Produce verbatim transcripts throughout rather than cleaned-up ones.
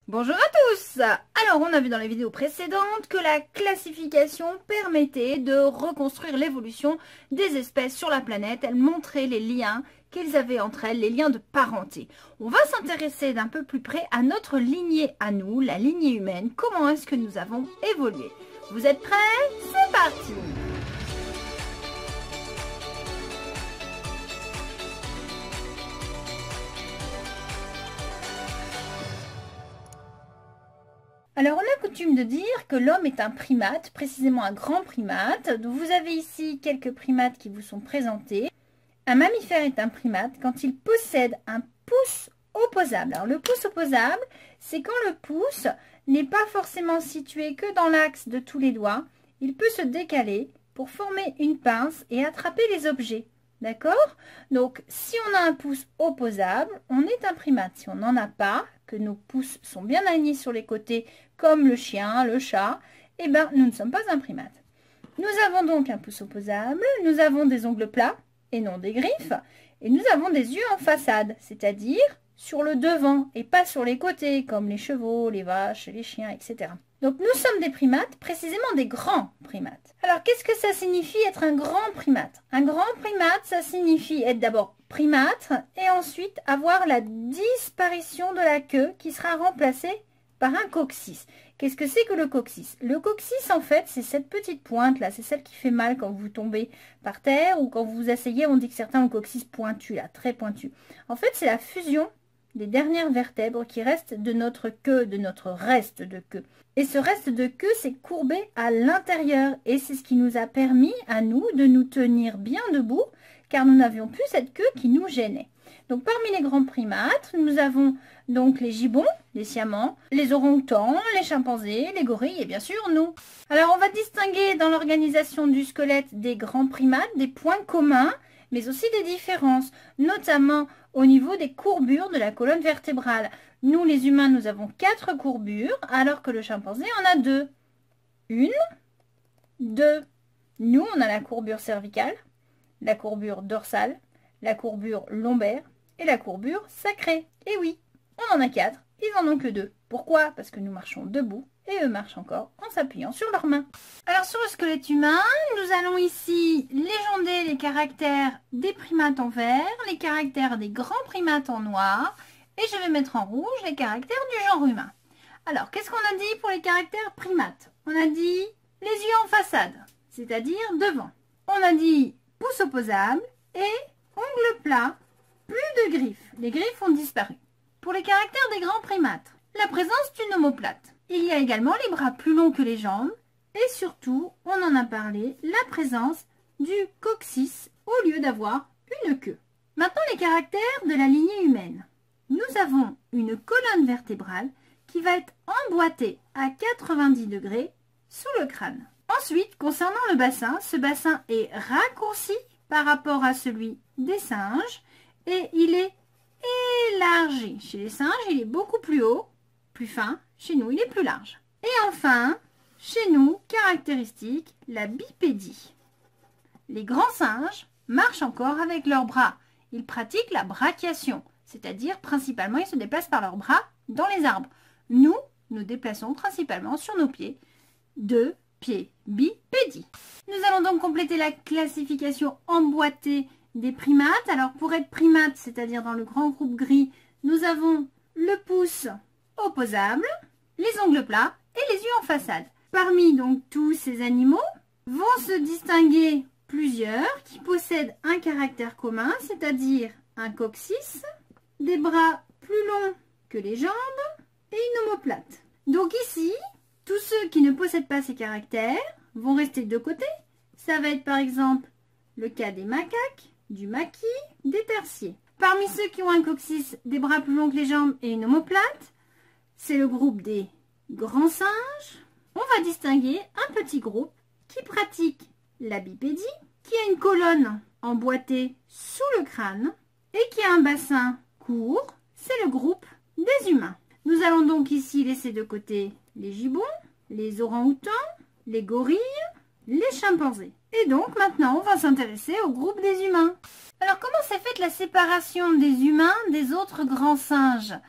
Bonjour à tous! Alors on a vu dans les vidéos précédentes que la classification permettait de reconstruire l'évolution des espèces sur la planète. Elle montrait les liens qu'elles avaient entre elles, les liens de parenté. On va s'intéresser d'un peu plus près à notre lignée à nous, la lignée humaine. Comment est-ce que nous avons évolué? Vous êtes prêts? C'est parti! Alors, on a coutume de dire que l'homme est un primate, précisément un grand primate. Donc, vous avez ici quelques primates qui vous sont présentés. Un mammifère est un primate quand il possède un pouce opposable. Alors, le pouce opposable, c'est quand le pouce n'est pas forcément situé que dans l'axe de tous les doigts. Il peut se décaler pour former une pince et attraper les objets. D'accord? Donc, si on a un pouce opposable, on est un primate. Si on n'en a pas, que nos pouces sont bien alignés sur les côtés, comme le chien, le chat, eh bien, nous ne sommes pas un primate. Nous avons donc un pouce opposable, nous avons des ongles plats et non des griffes, et nous avons des yeux en façade, c'est-à-dire sur le devant et pas sur les côtés, comme les chevaux, les vaches, les chiens, et cetera. Donc, nous sommes des primates, précisément des grands primates. Alors, qu'est-ce que ça signifie être un grand primate? Un grand primate, ça signifie être d'abord primate et ensuite avoir la disparition de la queue qui sera remplacée par un coccyx. Qu'est-ce que c'est que le coccyx? Le coccyx, en fait, c'est cette petite pointe-là. C'est celle qui fait mal quand vous tombez par terre ou quand vous vous asseyez. On dit que certains ont le coccyx pointu, là, très pointu. En fait, c'est la fusion des dernières vertèbres qui restent de notre queue, de notre reste de queue. Et ce reste de queue s'est courbé à l'intérieur et c'est ce qui nous a permis à nous de nous tenir bien debout car nous n'avions plus cette queue qui nous gênait. Donc parmi les grands primates, nous avons donc les gibbons, les siamans, les orang-outans, les chimpanzés, les gorilles et bien sûr nous. Alors on va distinguer dans l'organisation du squelette des grands primates des points communs mais aussi des différences, notamment au niveau des courbures de la colonne vertébrale. Nous, les humains, nous avons quatre courbures, alors que le chimpanzé en a deux. Une, deux. Nous, on a la courbure cervicale, la courbure dorsale, la courbure lombaire et la courbure sacrée. Et oui, on en a quatre, ils en ont que deux. Pourquoi? Parce que nous marchons debout et eux marchent encore en s'appuyant sur leurs mains. Alors sur le squelette humain, nous allons ici légender les caractères des primates en vert, les caractères des grands primates en noir, et je vais mettre en rouge les caractères du genre humain. Alors, qu'est-ce qu'on a dit pour les caractères primates? On a dit les yeux en façade, c'est-à-dire devant. On a dit pouce opposable et ongles plats, plus de griffes. Les griffes ont disparu. Pour les caractères des grands primates, la présence d'une omoplate. Il y a également les bras plus longs que les jambes et surtout, on en a parlé, la présence du coccyx au lieu d'avoir une queue. Maintenant, les caractères de la lignée humaine. Nous avons une colonne vertébrale qui va être emboîtée à quatre-vingt-dix degrés sous le crâne. Ensuite, concernant le bassin, ce bassin est raccourci par rapport à celui des singes et il est élargi. Chez les singes, il est beaucoup plus haut, plus fin. Chez nous, il est plus large. Et enfin, chez nous, caractéristique, la bipédie. Les grands singes marchent encore avec leurs bras. Ils pratiquent la brachiation, c'est-à-dire principalement, ils se déplacent par leurs bras dans les arbres. Nous, nous déplaçons principalement sur nos pieds, deux pieds, bipédie. Nous allons donc compléter la classification emboîtée des primates. Alors, pour être primate, c'est-à-dire dans le grand groupe gris, nous avons le pouce opposable, les ongles plats et les yeux en façade. Parmi donc tous ces animaux vont se distinguer plusieurs qui possèdent un caractère commun, c'est-à-dire un coccyx, des bras plus longs que les jambes et une omoplate. Donc ici, tous ceux qui ne possèdent pas ces caractères vont rester de côté. Ça va être par exemple le cas des macaques, du maquis, des terciers. Parmi ceux qui ont un coccyx, des bras plus longs que les jambes et une omoplate, c'est le groupe des grands singes. On va distinguer un petit groupe qui pratique la bipédie, qui a une colonne emboîtée sous le crâne et qui a un bassin court. C'est le groupe des humains. Nous allons donc ici laisser de côté les gibbons, les orang-outans, les gorilles, les chimpanzés. Et donc maintenant, on va s'intéresser au groupe des humains. Alors comment s'est faite la séparation des humains des autres grands singes?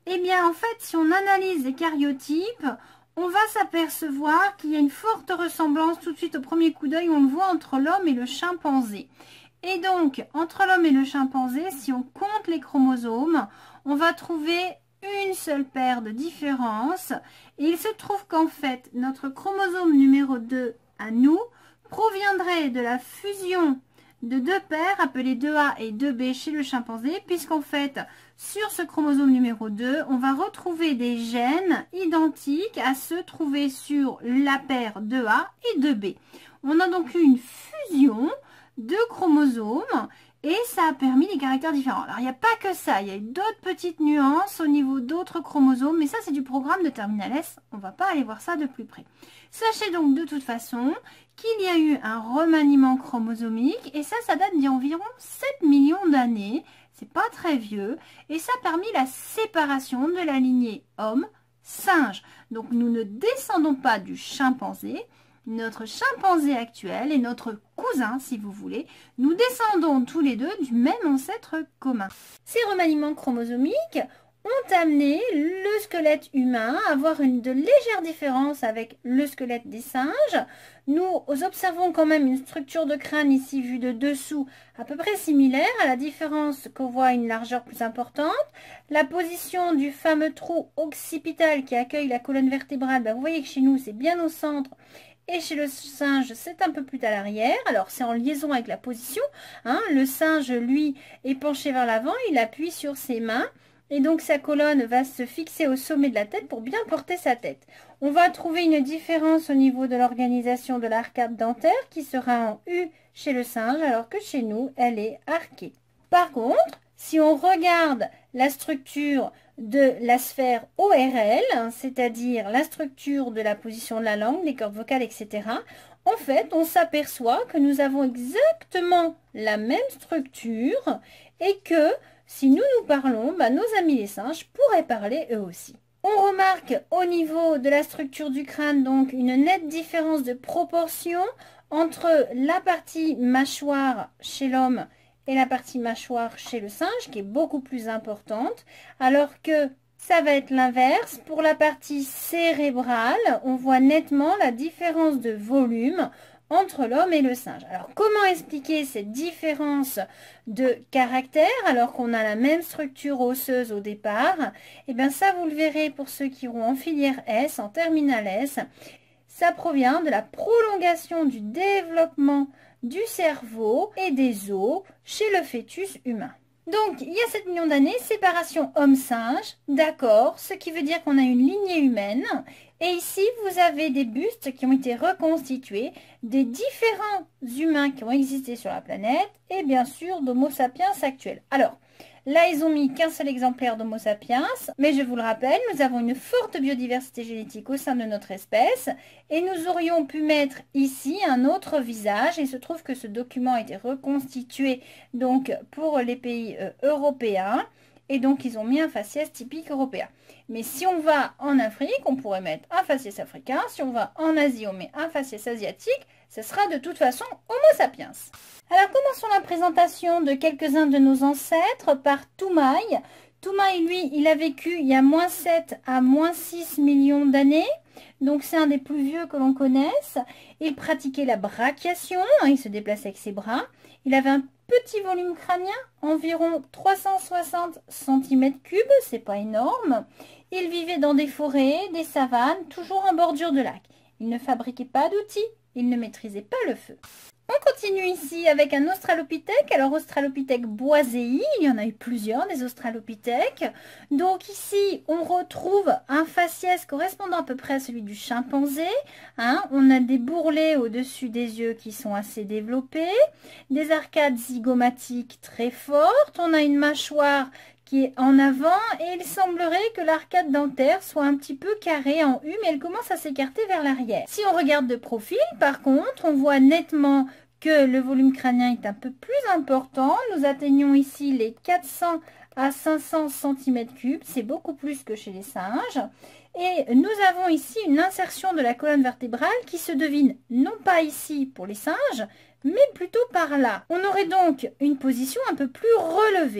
Eh bien, en fait, si on analyse les caryotypes, on va s'apercevoir qu'il y a une forte ressemblance tout de suite au premier coup d'œil, on le voit entre l'homme et le chimpanzé. Et donc, entre l'homme et le chimpanzé, si on compte les chromosomes, on va trouver une seule paire de différences. Et il se trouve qu'en fait, notre chromosome numéro deux à nous proviendrait de la fusion de deux paires appelées deux A et deux B chez le chimpanzé, puisqu'en fait, sur ce chromosome numéro deux, on va retrouver des gènes identiques à ceux trouvés sur la paire deux A et deux B. On a donc eu une fusion de chromosomes et ça a permis des caractères différents. Alors, il n'y a pas que ça, il y a d'autres petites nuances au niveau d'autres chromosomes, mais ça, c'est du programme de Terminal S. On ne va pas aller voir ça de plus près. Sachez donc de toute façon qu'il y a eu un remaniement chromosomique et ça, ça date d'il y a environ sept millions d'années. C'est pas très vieux et ça a permis la séparation de la lignée homme-singe. Donc, nous ne descendons pas du chimpanzé. Notre chimpanzé actuel et notre cousin, si vous voulez, nous descendons tous les deux du même ancêtre commun. Ces remaniements chromosomiques ont amené le squelette humain à avoir une, de légères différences avec le squelette des singes. Nous observons quand même une structure de crâne ici vue de dessous à peu près similaire, à la différence qu'on voit une largeur plus importante. La position du fameux trou occipital qui accueille la colonne vertébrale, ben vous voyez que chez nous c'est bien au centre. Et chez le singe, c'est un peu plus à l'arrière. Alors, c'est en liaison avec la position. Hein. Le singe, lui, est penché vers l'avant. Il appuie sur ses mains. Et donc, sa colonne va se fixer au sommet de la tête pour bien porter sa tête. On va trouver une différence au niveau de l'organisation de l'arcade dentaire qui sera en U chez le singe, alors que chez nous, elle est arquée. Par contre, si on regarde la structure de la sphère O R L, c'est-à-dire la structure de la position de la langue, les cordes vocales, et cetera, en fait, on s'aperçoit que nous avons exactement la même structure et que si nous nous parlons, bah, nos amis les singes pourraient parler eux aussi. On remarque au niveau de la structure du crâne donc une nette différence de proportion entre la partie mâchoire chez l'homme et la partie mâchoire chez le singe qui est beaucoup plus importante, alors que ça va être l'inverse. Pour la partie cérébrale, on voit nettement la différence de volume entre l'homme et le singe. Alors, comment expliquer cette différence de caractère alors qu'on a la même structure osseuse au départ? Eh bien, ça, vous le verrez pour ceux qui iront en filière S, en terminale S. Ça provient de la prolongation du développement du cerveau et des os chez le fœtus humain. Donc, il y a sept millions d'années, séparation homme-singe, d'accord, ce qui veut dire qu'on a une lignée humaine. Et ici, vous avez des bustes qui ont été reconstitués des différents humains qui ont existé sur la planète et bien sûr d'Homo sapiens actuels. Alors, là, ils ont mis qu'un seul exemplaire d'Homo sapiens, mais je vous le rappelle, nous avons une forte biodiversité génétique au sein de notre espèce et nous aurions pu mettre ici un autre visage. Il se trouve que ce document a été reconstitué donc pour les pays euh, européens et donc ils ont mis un faciès typique européen. Mais si on va en Afrique, on pourrait mettre un faciès africain. Si on va en Asie, on met un faciès asiatique. Ce sera de toute façon Homo sapiens. Alors, commençons la présentation de quelques-uns de nos ancêtres par Toumaï. Toumaï, lui, il a vécu il y a moins sept à moins six millions d'années. Donc, c'est un des plus vieux que l'on connaisse. Il pratiquait la brachiation. Il se déplaçait avec ses bras. Il avait un petit volume crânien, environ trois cent soixante centimètres cubes. C'est pas énorme. Il vivait dans des forêts, des savanes, toujours en bordure de lac. Il ne fabriquait pas d'outils. Il ne maîtrisait pas le feu. On continue ici avec un australopithèque. Alors, australopithèque boisei, il y en a eu plusieurs des australopithèques. Donc ici, on retrouve un faciès correspondant à peu près à celui du chimpanzé. Hein. On a des bourrelets au-dessus des yeux qui sont assez développés, des arcades zygomatiques très fortes. On a une mâchoire qui est en avant et il semblerait que l'arcade dentaire soit un petit peu carrée en U, mais elle commence à s'écarter vers l'arrière. Si on regarde de profil, par contre, on voit nettement que le volume crânien est un peu plus important. Nous atteignons ici les quatre cents à cinq cents centimètres cubes, c'est beaucoup plus que chez les singes. Et nous avons ici une insertion de la colonne vertébrale qui se devine non pas ici pour les singes, mais plutôt par là. On aurait donc une position un peu plus relevée.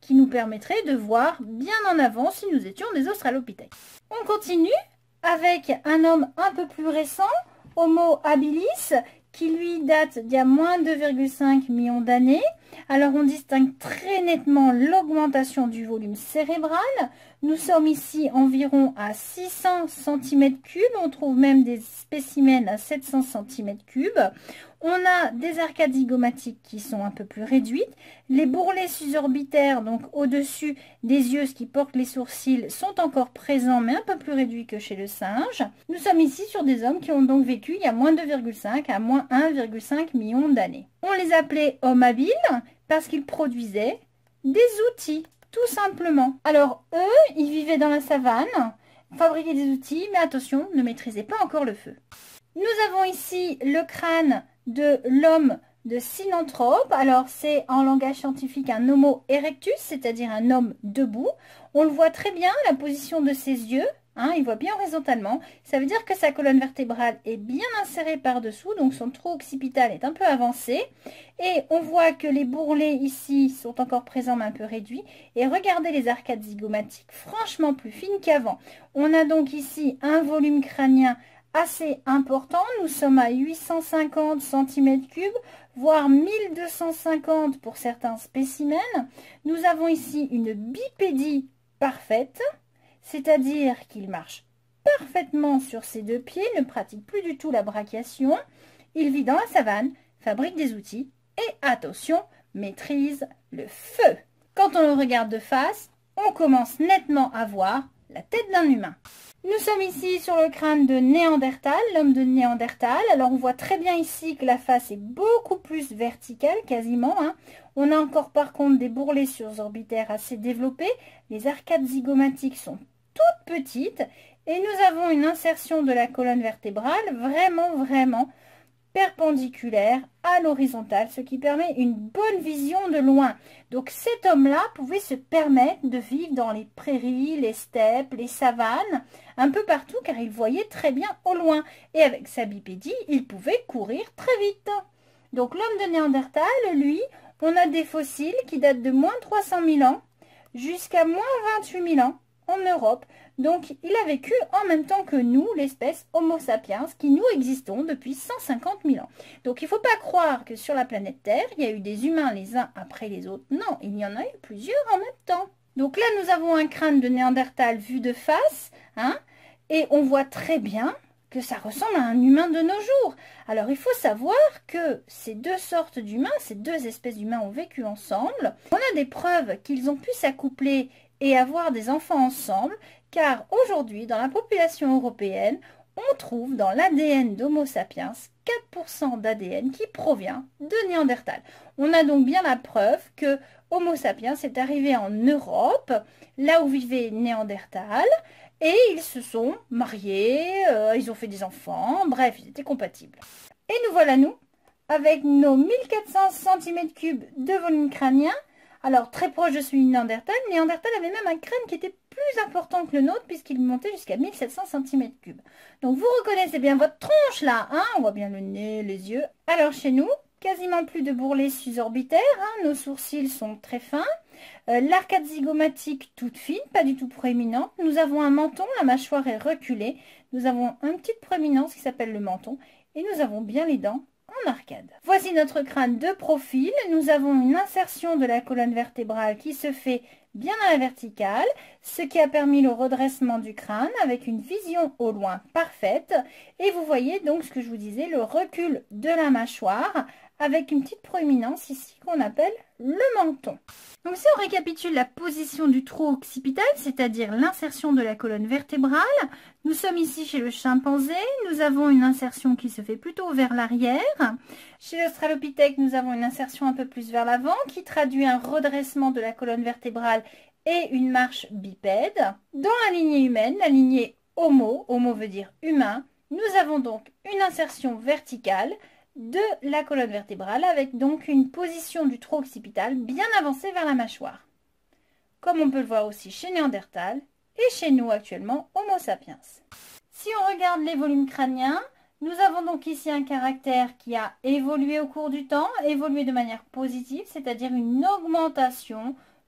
qui nous permettrait de voir bien en avant si nous étions des australopithèques. On continue avec un homme un peu plus récent, Homo habilis, qui lui date d'il y a moins de deux virgule cinq millions d'années. Alors on distingue très nettement l'augmentation du volume cérébral. Nous sommes ici environ à six cents centimètres cubes. On trouve même des spécimens à sept cents centimètres cubes. On a des arcades zygomatiques qui sont un peu plus réduites. Les bourrelets susorbitaires, donc au-dessus des yeux, ce qui porte les sourcils, sont encore présents, mais un peu plus réduits que chez le singe. Nous sommes ici sur des hommes qui ont donc vécu il y a moins de deux virgule cinq à moins un virgule cinq million d'années. On les appelait hommes habiles parce qu'ils produisaient des outils, tout simplement. Alors eux, ils vivaient dans la savane, fabriquaient des outils, mais attention, ne maîtrisaient pas encore le feu. Nous avons ici le crâne de l'homme de Sinanthrope. Alors c'est en langage scientifique un Homo erectus, c'est-à-dire un homme debout. On le voit très bien, la position de ses yeux, hein, il voit bien horizontalement. Ça veut dire que sa colonne vertébrale est bien insérée par-dessous, donc son trou occipital est un peu avancé. Et on voit que les bourrelets ici sont encore présents mais un peu réduits. Et regardez les arcades zygomatiques, franchement plus fines qu'avant. On a donc ici un volume crânien assez important. Nous sommes à huit cent cinquante centimètres cubes, voire mille deux cent cinquante pour certains spécimens. Nous avons ici une bipédie parfaite, c'est-à-dire qu'il marche parfaitement sur ses deux pieds, ne pratique plus du tout la brachiation. Il vit dans la savane, fabrique des outils et, attention, maîtrise le feu. Quand on le regarde de face, on commence nettement à voir la tête d'un humain. Nous sommes ici sur le crâne de Néandertal, l'homme de Néandertal. Alors on voit très bien ici que la face est beaucoup plus verticale, quasiment. Hein. On a encore par contre des bourrelets surorbitaires assez développés. Les arcades zygomatiques sont toutes petites. Et nous avons une insertion de la colonne vertébrale vraiment, vraiment perpendiculaire à l'horizontale, ce qui permet une bonne vision de loin. Donc cet homme-là pouvait se permettre de vivre dans les prairies, les steppes, les savanes, un peu partout car il voyait très bien au loin. Et avec sa bipédie, il pouvait courir très vite. Donc l'homme de Néandertal, lui, on a des fossiles qui datent de moins trois cent mille ans jusqu'à moins vingt-huit mille ans en Europe. Donc, il a vécu en même temps que nous, l'espèce Homo sapiens, qui nous existons depuis cent cinquante mille ans. Donc, il ne faut pas croire que sur la planète Terre, il y a eu des humains les uns après les autres. Non, il y en a eu plusieurs en même temps. Donc là, nous avons un crâne de Néandertal vu de face, hein, et on voit très bien que ça ressemble à un humain de nos jours. Alors, il faut savoir que ces deux sortes d'humains, ces deux espèces d'humains ont vécu ensemble. On a des preuves qu'ils ont pu s'accoupler et avoir des enfants ensemble, car aujourd'hui, dans la population européenne, on trouve dans l'A D N d'Homo sapiens quatre pour cent d'A D N qui provient de Néandertal. On a donc bien la preuve que Homo sapiens est arrivé en Europe, là où vivait Néandertal, et ils se sont mariés, euh, ils ont fait des enfants, bref, ils étaient compatibles. Et nous voilà nous, avec nos mille quatre cents centimètres cubes de volume crânien. Alors, très proche de celui de Néandertal, Néandertal avait même un crâne qui était plus important que le nôtre puisqu'il montait jusqu'à mille sept cents centimètres cubes. Donc, vous reconnaissez bien votre tronche là, hein, on voit bien le nez, les yeux. Alors, chez nous, quasiment plus de bourrelets susorbitaires, hein, nos sourcils sont très fins. Euh, L'arcade zygomatique toute fine, pas du tout proéminente. Nous avons un menton, la mâchoire est reculée. Nous avons une petite proéminence qui s'appelle le menton. Et nous avons bien les dents en arcade. Voici notre crâne de profil. Nous avons une insertion de la colonne vertébrale qui se fait bien à la verticale, ce qui a permis le redressement du crâne avec une vision au loin parfaite. Et vous voyez donc ce que je vous disais, le recul de la mâchoire avec une petite proéminence ici qu'on appelle le menton. Donc si on récapitule la position du trou occipital, c'est-à-dire l'insertion de la colonne vertébrale, nous sommes ici chez le chimpanzé, nous avons une insertion qui se fait plutôt vers l'arrière. Chez l'australopithèque, nous avons une insertion un peu plus vers l'avant qui traduit un redressement de la colonne vertébrale et une marche bipède. Dans la lignée humaine, la lignée Homo, Homo veut dire humain, nous avons donc une insertion verticale de la colonne vertébrale avec donc une position du trou occipital bien avancée vers la mâchoire. Comme on peut le voir aussi chez Néandertal et chez nous actuellement Homo sapiens. Si on regarde les volumes crâniens, nous avons donc ici un caractère qui a évolué au cours du temps, évolué de manière positive, c'est-à-dire une augmentation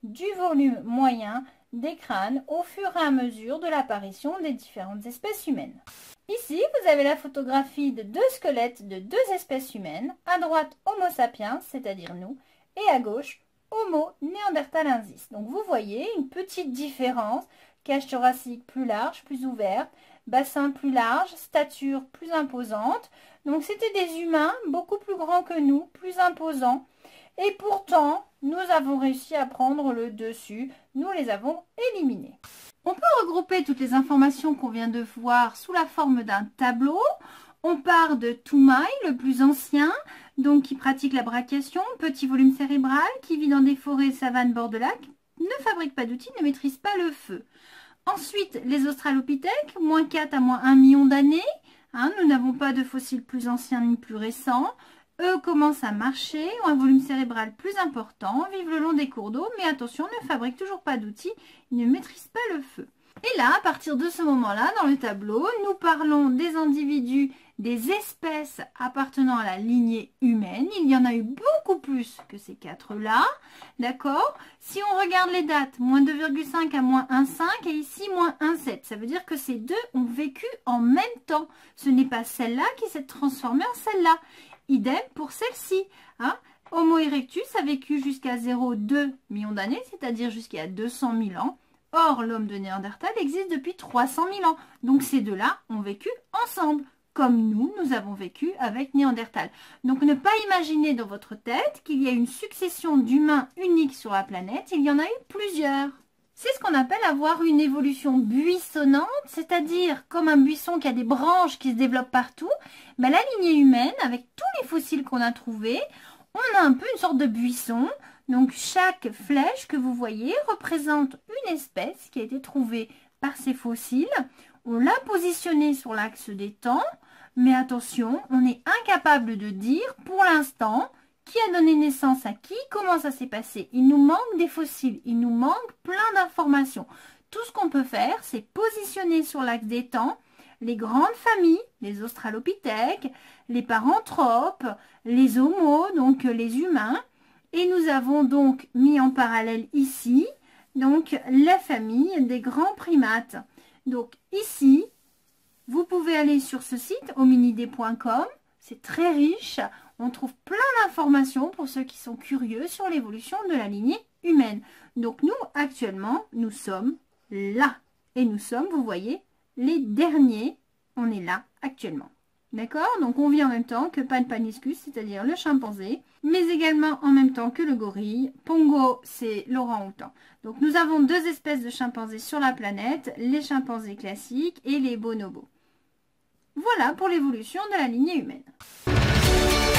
du volume moyen des crânes au fur et à mesure de l'apparition des différentes espèces humaines. Ici, vous avez la photographie de deux squelettes de deux espèces humaines. À droite, Homo sapiens, c'est-à-dire nous, et à gauche, Homo neanderthalensis. Donc vous voyez une petite différence, cage thoracique plus large, plus ouverte, bassin plus large, stature plus imposante. Donc c'était des humains beaucoup plus grands que nous, plus imposants. Et pourtant, nous avons réussi à prendre le dessus, nous les avons éliminés. On peut regrouper toutes les informations qu'on vient de voir sous la forme d'un tableau. On part de Toumaï, le plus ancien, donc qui pratique la brachiation, petit volume cérébral, qui vit dans des forêts, savanes, bord de lac, ne fabrique pas d'outils, ne maîtrise pas le feu. Ensuite, les australopithèques, moins quatre à moins un million d'années. Hein, nous n'avons pas de fossiles plus anciens ni plus récents. Eux commencent à marcher, ont un volume cérébral plus important, vivent le long des cours d'eau, mais attention, ne fabriquent toujours pas d'outils, ils ne maîtrisent pas le feu. Et là, à partir de ce moment-là, dans le tableau, nous parlons des individus, des espèces appartenant à la lignée humaine. Il y en a eu beaucoup plus que ces quatre-là, d'accord? Si on regarde les dates, moins deux virgule cinq à moins un virgule cinq et ici moins un virgule sept, ça veut dire que ces deux ont vécu en même temps. Ce n'est pas celle-là qui s'est transformée en celle-là. Idem pour celle-ci. Hein? Homo erectus a vécu jusqu'à zéro virgule deux millions d'années, c'est-à-dire jusqu'à deux cent mille ans. Or, l'homme de Néandertal existe depuis trois cent mille ans. Donc, ces deux-là ont vécu ensemble, comme nous, nous avons vécu avec Néandertal. Donc, ne pas imaginer dans votre tête qu'il y a une succession d'humains uniques sur la planète. Il y en a eu plusieurs. C'est ce qu'on appelle avoir une évolution buissonnante, c'est-à-dire comme un buisson qui a des branches qui se développent partout. Ben, la lignée humaine, avec tous les fossiles qu'on a trouvés, on a un peu une sorte de buisson. Donc chaque flèche que vous voyez représente une espèce qui a été trouvée par ces fossiles. On l'a positionnée sur l'axe des temps, mais attention, on est incapable de dire pour l'instant qui a donné naissance à qui, comment ça s'est passé. Il nous manque des fossiles, il nous manque plein d'informations. Tout ce qu'on peut faire, c'est positionner sur l'axe des temps les grandes familles, les australopithèques, les paranthropes, les homos, donc les humains. Et nous avons donc mis en parallèle ici, donc la famille des grands primates. Donc ici, vous pouvez aller sur ce site, hominidés point com, c'est très riche. On trouve plein d'informations pour ceux qui sont curieux sur l'évolution de la lignée humaine. Donc nous, actuellement, nous sommes là. Et nous sommes, vous voyez, les derniers. On est là actuellement. D'accord? Donc on vit en même temps que Pan paniscus, c'est-à-dire le chimpanzé, mais également en même temps que le gorille. Pongo, c'est l'orang-outan. Donc nous avons deux espèces de chimpanzés sur la planète, les chimpanzés classiques et les bonobos. Voilà pour l'évolution de la lignée humaine.